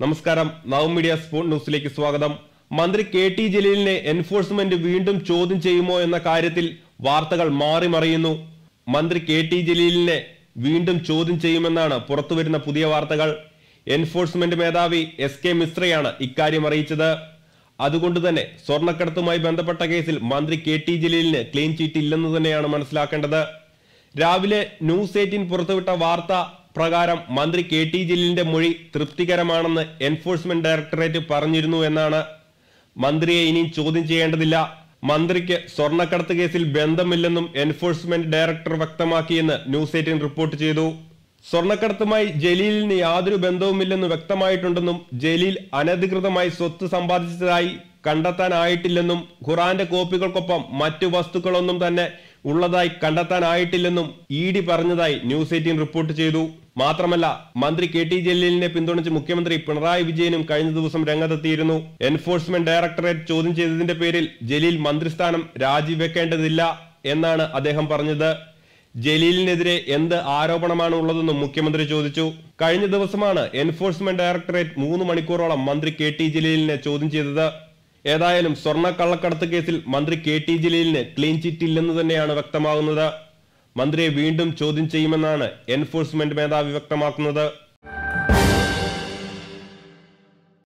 നമസ്കാരം. നവം media sport ന്യൂസിലേക്ക് സ്വാഗതം. മന്ത്രി കെ ടി ജലീലിനെ എൻഫോഴ്സ്മെന്റ് വീണ്ടും ചോദ്യം ചെയ്യുമോ എന്ന കാര്യത്തിൽ വാർത്തകൾ മാറി മറിയുന്നു. മന്ത്രി കെ ടി ജലീലിനെ വീണ്ടും ചോദ്യം ചെയ്യുമെന്നാണ് പുറത്തുവരുന്ന പുതിയ വാർത്തകൾ. എൻഫോഴ്സ്മെന്റ് മേധാവി എസ് മിശ്രയാണ് ഇക്കാര്യം അറിയിച്ചത്. അതുകൊണ്ട് തന്നെ സ്വർണ്ണക്കടത്തുമായി ബന്ധപ്പെട്ട കേസിൽ മന്ത്രി കെ ടി ജലീലിന് ക്ലീൻ ചീറ്റ് ഇല്ലെന്ന് തന്നെയാണ് മനസ്സിലാക്കേണ്ടത്. രാവിലെ ന്യൂസ് 18 പുറത്തുവിട്ട വാർത്ത പ്രകാരം മന്ത്രി കെ ടി ജലീലിന്റെ മൊഴി തൃപ്തികരമാണെന്ന് എൻഫോഴ്സ്മെന്റ് ഡയറക്ടറേറ്റ് പറഞ്ഞിരുന്നു എന്നാണ്. മന്ത്രിയെ ഇനിയും ചോദ്യം ചെയ്യേണ്ടതില്ല, മന്ത്രിക്ക് സ്വർണ്ണക്കടത്ത് കേസിൽ ബന്ധമില്ലെന്നും എൻഫോഴ്സ്മെന്റ് ഡയറക്ടർ വ്യക്തമാക്കിയെന്ന് ന്യൂസ് 18 റിപ്പോർട്ട് ചെയ്തു. സ്വർണ്ണക്കടത്തുമായി ജലീലിന് യാതൊരു ബന്ധവുമില്ലെന്ന് വ്യക്തമായിട്ടുണ്ടെന്നും ജലീൽ അനധികൃതമായി സ്വത്ത് സമ്പാദിച്ചതായി കണ്ടെത്താനായിട്ടില്ലെന്നും ഖുറാന്റെ കോപ്പികൾക്കൊപ്പം മറ്റു വസ്തുക്കളൊന്നും തന്നെ ഉള്ളതായി കണ്ടെത്താനായിട്ടില്ലെന്നും ED പറഞ്ഞതായി ന്യൂസ് 18 റിപ്പോർട്ട് ചെയ്തു. മാത്രമല്ല, മന്ത്രി കെ ടി ജലീലിനെ പിന്തുണച്ച് മുഖ്യമന്ത്രി പിണറായി വിജയനും കഴിഞ്ഞ ദിവസം രംഗത്തെത്തിയിരുന്നു. എൻഫോഴ്സ്മെന്റ് ഡയറക്ടറേറ്റ് ചോദ്യം ചെയ്തതിന്റെ പേരിൽ ജലീൽ മന്ത്രിസ്ഥാനം രാജിവെക്കേണ്ടതില്ല എന്നാണ് അദ്ദേഹം പറഞ്ഞത്. ജലീലിനെതിരെ എന്ത് ആരോപണമാണ് ഉള്ളതെന്നും മുഖ്യമന്ത്രി ചോദിച്ചു. കഴിഞ്ഞ ദിവസമാണ് എൻഫോഴ്സ്മെന്റ് ഡയറക്ടറേറ്റ് 3 മണിക്കൂറോളം മന്ത്രി കെ ടി ജലീലിനെ ചോദ്യം ചെയ്തത്. ഏതായാലും സ്വർണ്ണ കള്ളക്കടത്ത് കേസിൽ മന്ത്രി കെ ടി ജലീലിന് ക്ലീൻ ചിറ്റ് ഇല്ലെന്ന് തന്നെയാണ് വ്യക്തമാകുന്നത്. മന്ത്രിയെ വീണ്ടും ചോദ്യം ചെയ്യുമെന്നാണ് എൻഫോഴ്സ്മെന്റ് മേധാവി വ്യക്തമാക്കുന്നത്.